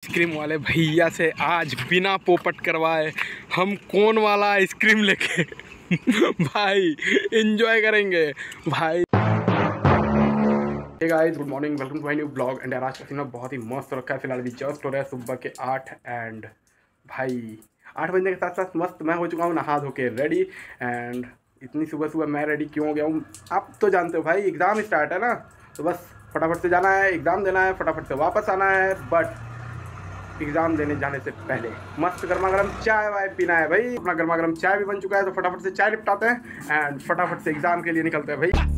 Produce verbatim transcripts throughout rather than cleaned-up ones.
Ice cream वाले भैया से आज बिना पोपट करवाए हम कोन वाला आइसक्रीम लेके भाई एंजॉय करेंगे भाई। Hey guys, good morning, welcome to my new blog. And आज का सीन बहुत ही मस्त रखा है। फिलहाल अभी जस्ट हो रहा है सुबह के आठ एंड भाई आठ बजने के साथ साथ मस्त मैं हो चुका हूँ नहा धो के रेडी। एंड इतनी सुबह सुबह मैं रेडी क्यों हो गया हूँ आप तो जानते हो भाई, एग्ज़ाम स्टार्ट है ना, तो बस फटाफट से जाना है, एग्ज़ाम देना है, फटाफट से वापस आना है। बट एग्ज़ाम देने जाने से पहले मस्त गर्मा गर्म चाय वाय पीना है भाई। अपना गर्मा गर्म चाय भी बन चुका है, तो फटाफट से चाय निपटाते हैं एंड फटाफट से एग्ज़ाम के लिए निकलते हैं भाई।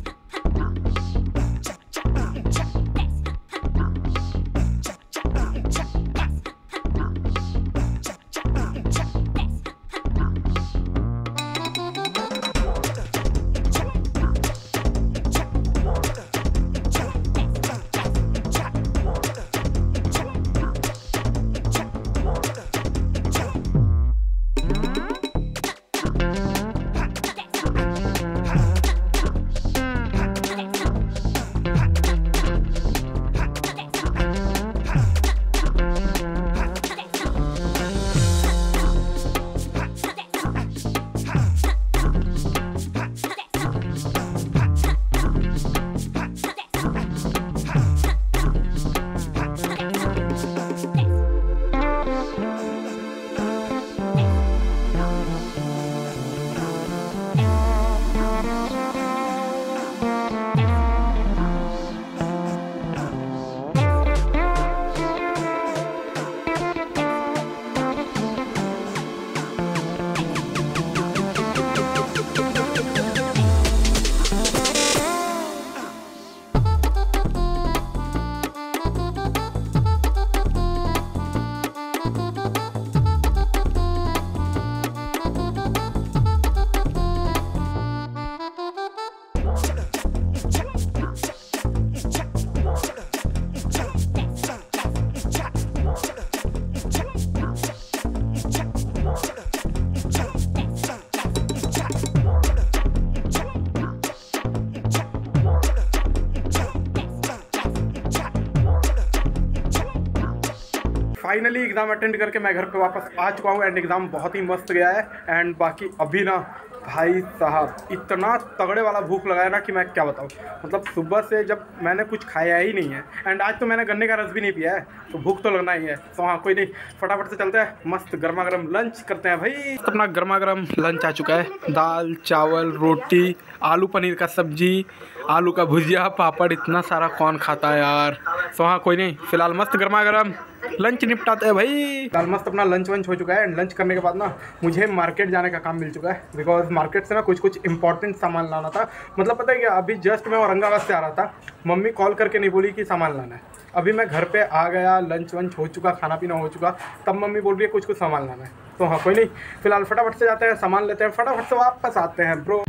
फाइनली एग्ज़ाम अटेंड करके मैं घर पे वापस आ चुका हूँ एंड एग्ज़ाम बहुत ही मस्त गया है। एंड बाकी अभी ना भाई साहब इतना तगड़े वाला भूख लगा है ना कि मैं क्या बताऊँ। मतलब सुबह से जब मैंने कुछ खाया ही नहीं है एंड आज तो मैंने गन्ने का रस भी नहीं पिया है, तो भूख तो लगना ही है। तो हाँ कोई नहीं, फटाफट से चलते हैं, मस्त गर्मा गर्म लंच करते हैं भाई। अपना गर्मा गर्म लंच आ चुका है, दाल चावल रोटी आलू पनीर का सब्जी आलू का भुजिया पापड़, इतना सारा कौन खाता है यार। तो हाँ कोई नहीं, फिलहाल मस्त गर्मा गर्म लंच निपटाते हैं भाई। फिलहाल मस्त अपना लंच वंच हो चुका है एंड लंच करने के बाद ना मुझे मार्केट जाने का काम मिल चुका है, बिकॉज मार्केट से ना कुछ कुछ इंपॉर्टेंट सामान लाना था। मतलब पता है क्या, अभी जस्ट मैं औरंगाबाद से आ रहा था, मम्मी कॉल करके नहीं बोली कि सामान लाना है। अभी मैं घर पे आ गया, लंच वंच हो चुका, खाना पीना हो चुका, तब मम्मी बोल रही है कुछ कुछ सामान लाना है। तो हाँ कोई नहीं, फिलहाल फटाफट से जाते हैं, सामान लेते हैं, फटाफट से वापस आते हैं ब्रो।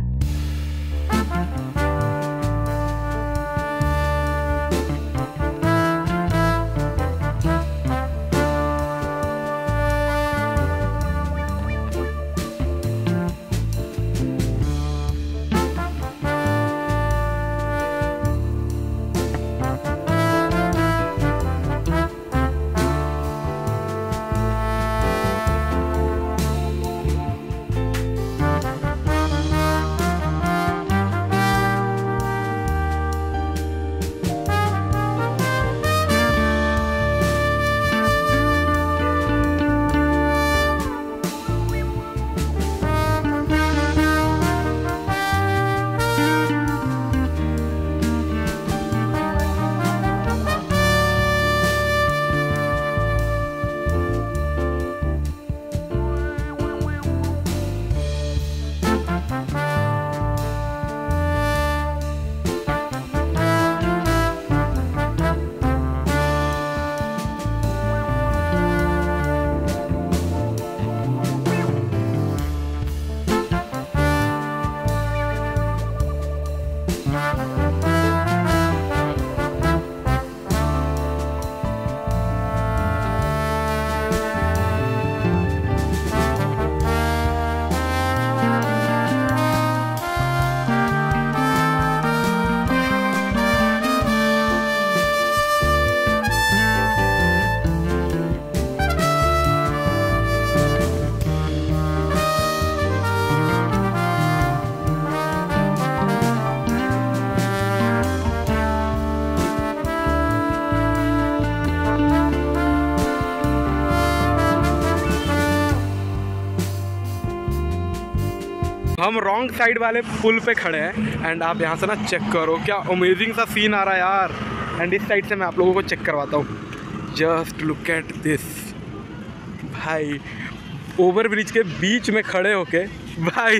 हम रॉन्ग साइड वाले पुल पे खड़े हैं एंड आप यहाँ से ना चेक करो क्या अमेजिंग सा सीन आ रहा है यार। एंड इस साइड से मैं आप लोगों को चेक करवाता हूँ। जस्ट लुक एट दिस भाई, ओवर ब्रिज के बीच में खड़े होके भाई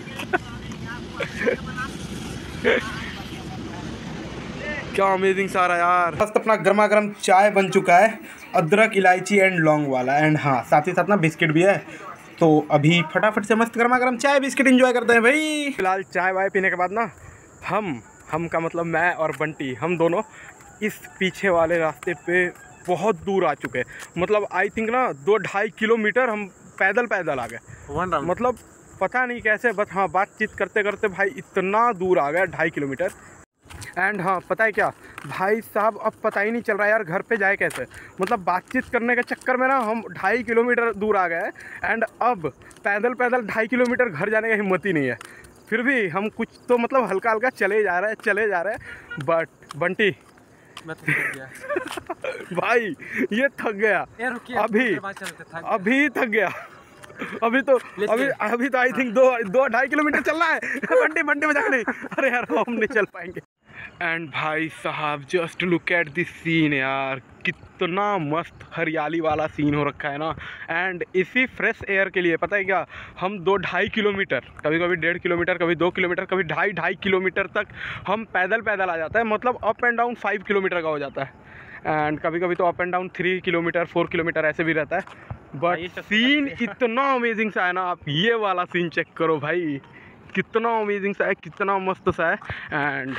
क्या अमेजिंग सा रहा यार। मस्त अपना गर्मा गर्म चाय बन चुका है, अदरक इलायची एंड लौंग वाला। एंड हाँ साथ ही साथ ना बिस्किट भी है। तो अभी फटाफट से मस्त गर्मा गर्म चाय बिस्किट एंजॉय करते हैं भाई। फिलहाल चाय वाय पीने के बाद ना हम हम का मतलब मैं और बंटी, हम दोनों इस पीछे वाले रास्ते पे बहुत दूर आ चुके हैं। मतलब आई थिंक ना दो ढाई किलोमीटर हम पैदल पैदल आ गए। मतलब पता नहीं कैसे, बस हाँ बातचीत करते करते भाई इतना दूर आ गया, ढाई किलोमीटर। एंड हाँ पता है क्या भाई साहब, अब पता ही नहीं चल रहा यार घर पे जाए कैसे। मतलब बातचीत करने के चक्कर में ना हम ढाई किलोमीटर दूर आ गए एंड अब पैदल पैदल ढाई किलोमीटर घर जाने की हिम्मत ही नहीं है। फिर भी हम कुछ तो मतलब हल्का हल्का चले जा रहे हैं चले जा रहे हैं बट बंटी मैं तो थक गया भाई, ये थक गया अभी अभी थक गया अभी तो अभी अभी तो आई थिंक दो दो ढाई किलोमीटर चलना है। बंटी बंटी में जाने, अरे यार हम नहीं चल पाएंगे। एंड भाई साहब just look at this scene यार, कितना मस्त हरियाली वाला सीन हो रखा है ना। एंड इसी फ्रेश एयर के लिए पता है क्या, हम दो ढाई किलोमीटर, कभी कभी डेढ़ किलोमीटर, कभी दो किलोमीटर, कभी ढाई ढाई किलोमीटर तक हम पैदल पैदल आ जाता है। मतलब up and down five kilometre का हो जाता है एंड कभी कभी तो up and down three kilometre four kilometre ऐसे भी रहता है। बट सीन इतना अमेजिंग सा है ना, आप ये वाला सीन चेक करो भाई, कितना अमेजिंग सा है, कितना मस्त सा है। एंड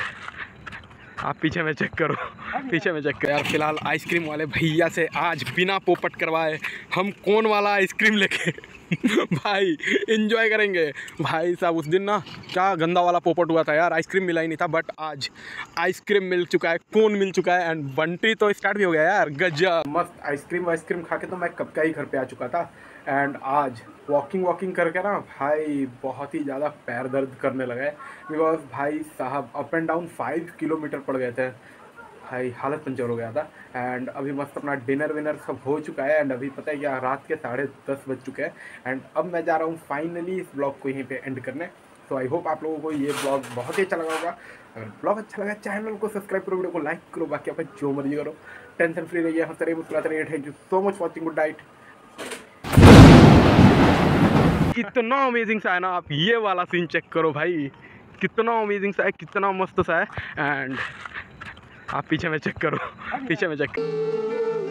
आप पीछे में चेक करो, पीछे में चेक करो यार। फिलहाल आइसक्रीम वाले भैया से आज बिना पोपट करवाए हम कौन वाला आइसक्रीम लेके भाई एंजॉय करेंगे। भाई साहब उस दिन ना क्या गंदा वाला पोपट हुआ था यार, आइसक्रीम मिला ही नहीं था। बट आज आइसक्रीम मिल चुका है, कोन मिल चुका है एंड बंटी तो स्टार्ट भी हो गया यार। गजब मस्त आइसक्रीम वाइसक्रीम खा के तो मैं कब का ही घर पे आ चुका था। एंड आज वॉकिंग वॉकिंग करके ना भाई बहुत ही ज़्यादा पैर दर्द करने लगा है, बिकॉज भाई साहब up and down five kilometre पड़ गए थे भाई, हालत पंचर हो गया था। एंड अभी मस्त अपना डिनर विनर सब हो चुका है एंड अभी पता है क्या रात के साढ़े दस बज चुके हैं। एंड अब मैं जा रहा हूँ फाइनली इस ब्लॉग को यहीं पे एंड करने। तो आई होप आप लोगों को ये ब्लॉग बहुत ही अच्छा लगा होगा। अगर ब्लॉग अच्छा लगा चैनल को सब्सक्राइब करो, वीडियो को लाइक करो, बाकी आप जो मर्जी करो, टेंशन फ्री रहिए, हंसते रहिए, मुस्कुराते रहिए। Thank you so much watching, good night. कितना अमेजिंग सा है ना, आप ये वाला सीन चेक करो भाई, कितना अमेजिंग सा है, कितना मस्त सा है। एंड आप पीछे में चेक करो, पीछे में चेक करो।